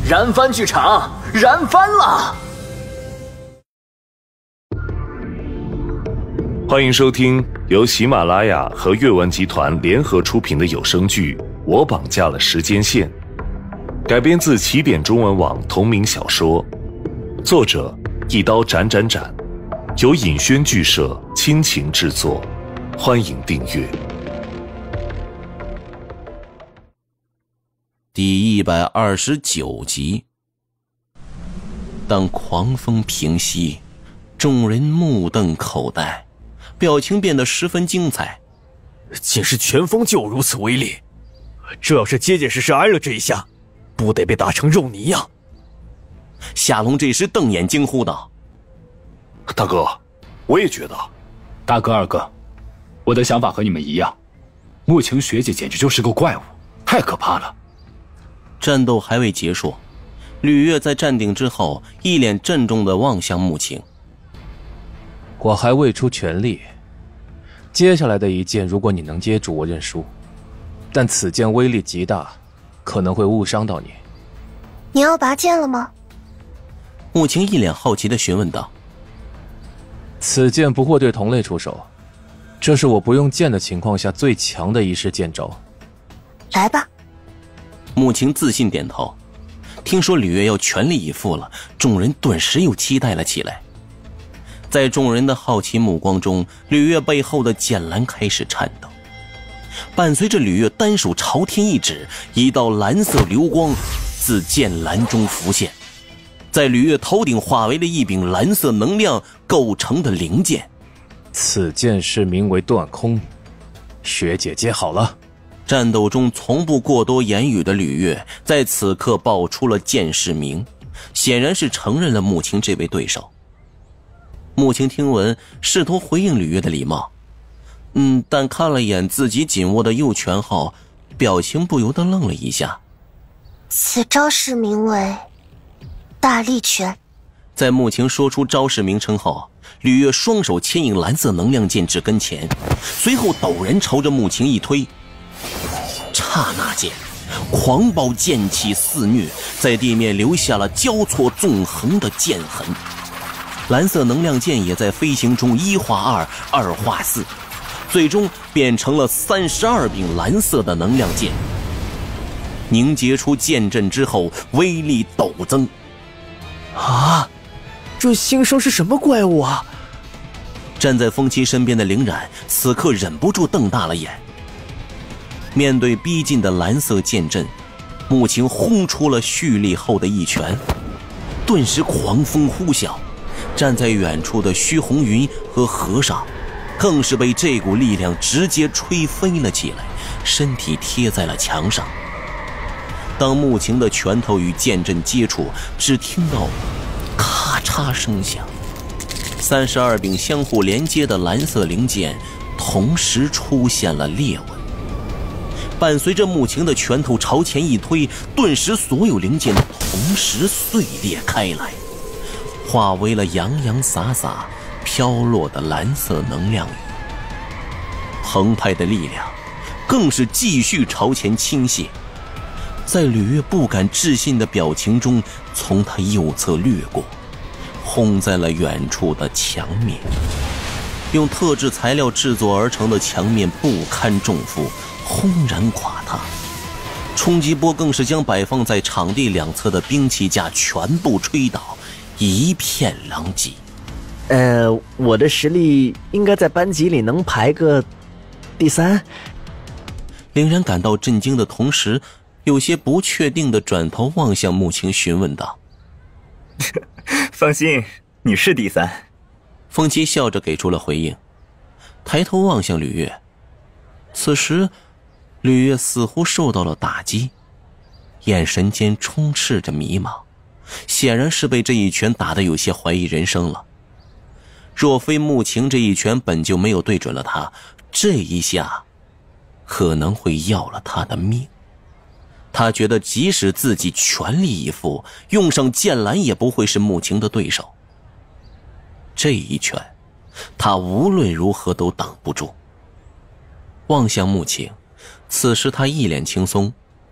燃翻剧场，燃翻了！ 欢迎收听由喜马拉雅和阅文集团联合出品的有声剧《我绑架了时间线》，改编自起点中文网同名小说，作者一刀斩，由尹轩剧社倾情制作，欢迎订阅。 第129集。当狂风平息，众人目瞪口呆，表情变得十分精彩。 竟是拳风就如此威力，这要是结结实实挨了这一下，不得被打成肉泥呀！ 夏龙这时瞪眼惊呼道： 大哥，我也觉得。 大哥二哥，我的想法和你们一样，慕晴学姐简直就是个怪物，太可怕了。 战斗还未结束，吕月在站定之后一脸郑重地望向慕晴。 我还未出全力，接下来的一剑如果你能接住，我认输，但此剑威力极大，可能会误伤到你。 你要拔剑了吗？ 慕晴一脸好奇地询问道。 此剑不会对同类出手，这是我不用剑的情况下最强的一式剑招。 来吧。 慕晴自信点头，听说吕月要全力以赴了，众人顿时又期待了起来。在众人的好奇目光中，吕月背后的剑篮开始颤抖，伴随着吕月单手朝天一指，一道蓝色流光自剑篮中浮现，在吕月头顶化为了一柄蓝色能量构成的灵剑。 此剑是名为断空，学姐接好了。 战斗中从不过多言语的吕月在此刻报出了剑士名，显然是承认了慕晴这位对手。慕晴听闻，试图回应吕月的礼貌，但看了眼自己紧握的右拳后，表情不由得愣了一下。 此招式名为大力拳。 在慕晴说出招式名称后，吕月双手牵引蓝色能量剑至跟前，随后陡然朝着慕晴一推，刹那间狂暴剑气肆虐，在地面留下了交错纵横的剑痕。蓝色能量剑也在飞行中1化2，2化4，最终变成了32柄蓝色的能量剑。凝结出剑阵之后，威力陡增。 啊，这新生是什么怪物啊？ 站在风七身边的凌冉此刻忍不住瞪大了眼。面对逼近的蓝色剑阵，慕晴轰出了蓄力后的一拳，顿时狂风呼啸，站在远处的虚红云和和尚更是被这股力量直接吹飞了起来，身体贴在了墙上。当慕晴的拳头与剑阵接触，只听到咔嚓声响，32柄相互连接的蓝色灵剑同时出现了裂纹。伴随着慕晴的拳头朝前一推，顿时所有灵剑同时碎裂开来，化为了洋洋洒洒飘落的蓝色能量雨。澎湃的力量更是继续朝前倾泻，在吕月不敢置信的表情中，从他右侧掠过，轰在了远处的墙面。用特制材料制作而成的墙面不堪重负，轰然垮塌，冲击波更是将摆放在场地两侧的兵器架全部吹倒，一片狼藉。 我的实力应该在班级里能排个第3。 凌然感到震惊的同时，有些不确定地转头望向慕晴询问道： 放心，你是第3。 风七笑着给出了回应，抬头望向吕月。此时吕月似乎受到了打击，眼神间充斥着迷茫，显然是被这一拳打得有些怀疑人生了。若非慕晴这一拳本就没有对准了他，这一下可能会要了他的命。他觉得即使自己全力以赴，用上剑篮也不会是慕晴的对手。这一拳他无论如何都挡不住。望向慕晴，此时他一脸轻松，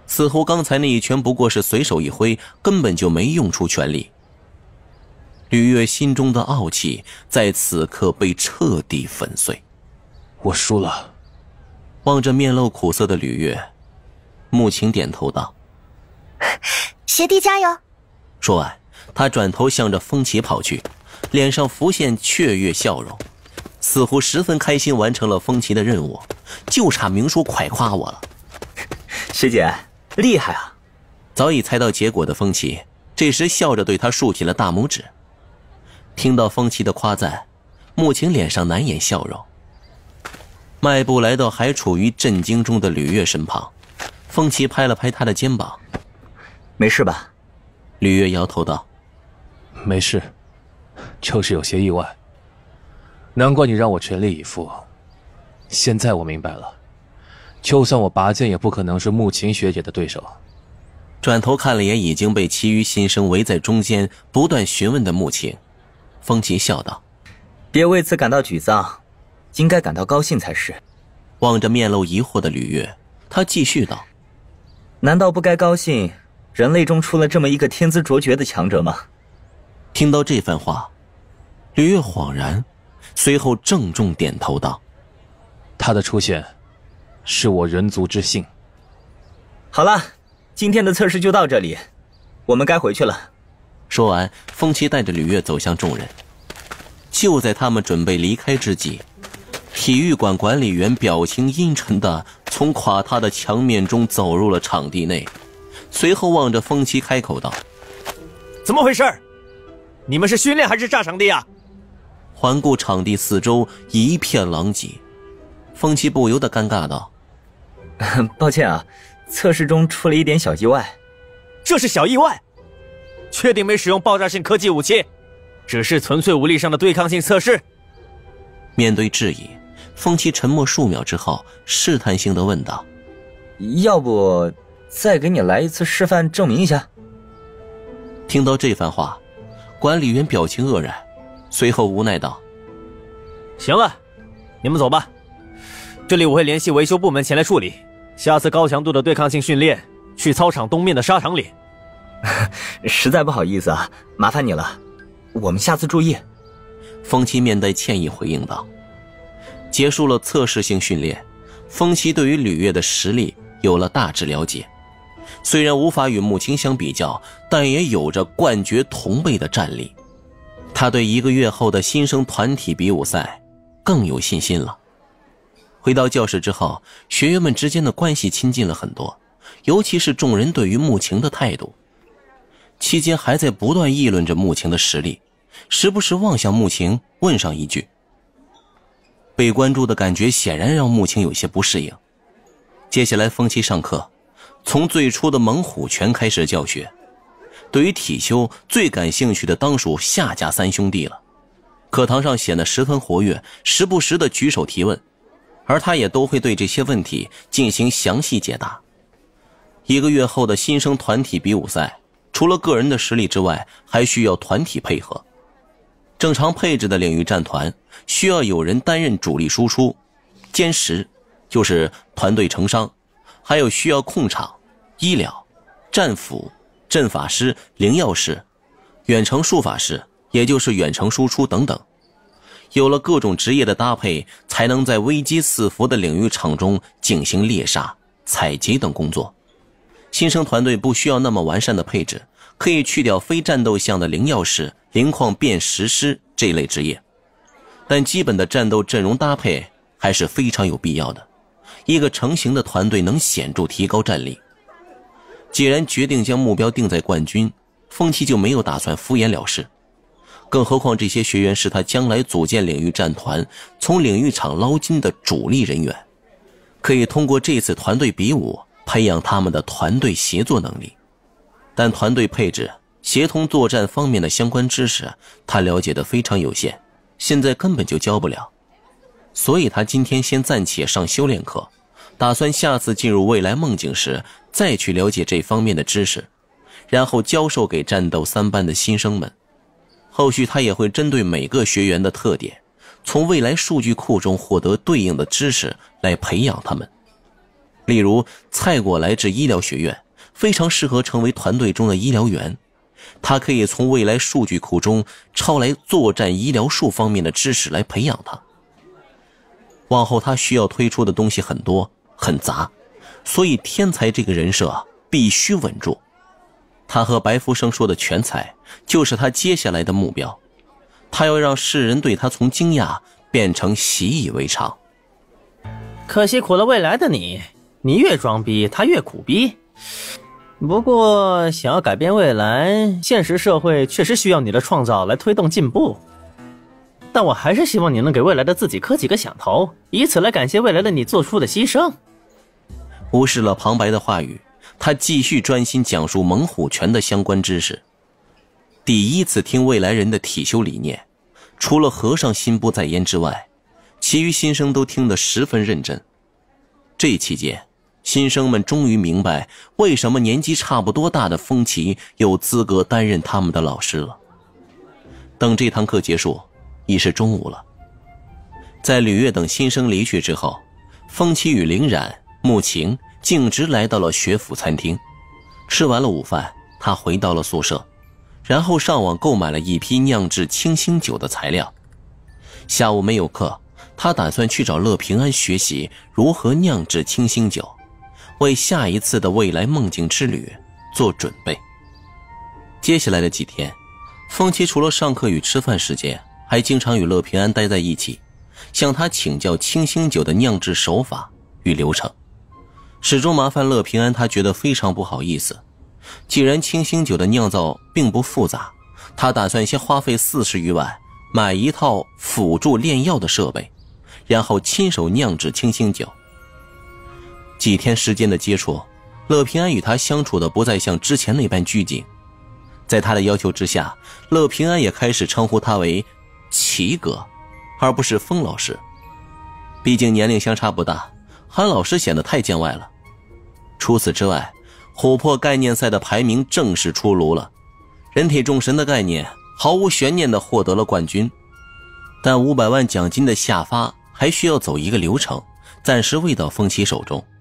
似乎刚才那一拳不过是随手一挥，根本就没用出全力。吕月心中的傲气在此刻被彻底粉碎。 我输了。 望着面露苦涩的吕月，穆青点头道： 学弟加油。 说完，他转头向着风奇跑去，脸上浮现雀跃笑容，似乎十分开心完成了风奇的任务，就差明叔快夸我了。 学姐厉害啊！ 早已猜到结果的风奇这时笑着对他竖起了大拇指。听到风奇的夸赞，穆青脸上难掩笑容，迈步来到还处于震惊中的吕月身旁。风奇拍了拍他的肩膀： 没事吧？ 吕月摇头道： 没事，就是有些意外。难怪你让我全力以赴，现在我明白了，就算我拔剑也不可能是穆晴学姐的对手。 转头看了眼已经被其余新生围在中间不断询问的穆晴，风奇笑道： 别为此感到沮丧，应该感到高兴才是。 望着面露疑惑的吕月，他继续道： 难道不该高兴人类中出了这么一个天资卓绝的强者吗？ 听到这番话，吕月恍然，随后郑重点头道： 他的出现是我人族之幸。 好了，今天的测试就到这里，我们该回去了。 说完，风奇带着吕月走向众人。就在他们准备离开之际，体育馆管理员表情阴沉地从垮塌的墙面中走入了场地内，随后望着风奇开口道： 怎么回事？你们是训练还是炸场地啊？ 环顾场地四周一片狼藉，风奇不由得尴尬道： 抱歉啊，测试中出了一点小意外。 这是小意外？确定没使用爆炸性科技武器，只是纯粹武力上的对抗性测试？ 面对质疑，风奇沉默数秒之后试探性地问道： 要不再给你来一次示范证明一下？ 听到这番话，管理员表情愕然，随后无奈道： 行了，你们走吧，这里我会联系维修部门前来处理。下次高强度的对抗性训练去操场东面的沙场里。 实在不好意思啊，麻烦你了，我们下次注意。 风奇面带歉意回应道。结束了测试性训练，风奇对于吕月的实力有了大致了解，虽然无法与穆青相比较，但也有着冠绝同辈的战力。他对1个月后的新生团体比武赛更有信心了。回到教室之后，学员们之间的关系亲近了很多，尤其是众人对于穆青的态度。期间还在不断议论着穆青的实力，时不时望向穆青问上一句。被关注的感觉显然让穆青有些不适应。接下来风奇上课，从最初的猛虎拳开始教学。对于体修最感兴趣的当属夏家三兄弟了，课堂上显得十分活跃，时不时的举手提问，而他也都会对这些问题进行详细解答。1个月后的新生团体比武赛，除了个人的实力之外，还需要团体配合。正常配置的领域战团需要有人担任主力输出，歼十就是团队成伤，还有需要控场、医疗、战斧、阵法师、灵药师、远程术法师，也就是远程输出等等。有了各种职业的搭配，才能在危机四伏的领域场中进行猎杀、采集等工作。新生团队不需要那么完善的配置，可以去掉非战斗项的灵药师、灵矿辨识师这类职业，但基本的战斗阵容搭配还是非常有必要的。一个成型的团队能显著提高战力。既然决定将目标定在冠军，风奇就没有打算敷衍了事。更何况这些学员是他将来组建领域战团、从领域场捞金的主力人员，可以通过这次团队比武培养他们的团队协作能力。但团队配置、协同作战方面的相关知识，他了解的非常有限，现在根本就教不了。所以他今天先暂且上修炼课，打算下次进入未来梦境时再去了解这方面的知识，然后教授给战斗3班的新生们。后续他也会针对每个学员的特点，从未来数据库中获得对应的知识来培养他们。例如蔡果来至医疗学院， 非常适合成为团队中的医疗员。他可以从未来数据库中抄来作战医疗术方面的知识来培养他。往后他需要推出的东西很多很杂，所以天才这个人设必须稳住。他和白福生说的全才就是他接下来的目标，他要让世人对他从惊讶变成习以为常。 可惜苦了未来的你，你越装逼他越苦逼。不过想要改变未来，现实社会确实需要你的创造来推动进步。但我还是希望你能给未来的自己磕几个响头，以此来感谢未来的你做出的牺牲。 无视了旁白的话语，他继续专心讲述猛虎拳的相关知识。第一次听未来人的体修理念，除了和尚心不在焉之外，其余新生都听得十分认真。这期间，新生们终于明白为什么年纪差不多大的风奇有资格担任他们的老师了。等这堂课结束，已是中午了。在吕月等新生离去之后，风奇与凌冉、穆晴径直来到了学府餐厅。吃完了午饭，他回到了宿舍，然后上网购买了一批酿制清新酒的材料。下午没有课，他打算去找乐平安学习如何酿制清新酒，为下一次的未来梦境之旅做准备。接下来的几天，风奇除了上课与吃饭时间，还经常与乐平安待在一起，向他请教清新酒的酿制手法与流程。始终麻烦乐平安，他觉得非常不好意思。既然清新酒的酿造并不复杂，他打算先花费40余万买一套辅助炼药的设备，然后亲手酿制清新酒。几天时间的接触，乐平安与他相处的不再像之前那般拘谨。在他的要求之下，乐平安也开始称呼他为齐哥，而不是风老师。毕竟年龄相差不大，韩老师显得太见外了。除此之外，琥珀概念赛的排名正式出炉了，人体众神的概念毫无悬念地获得了冠军。但500万奖金的下发还需要走一个流程，暂时未到风奇手中。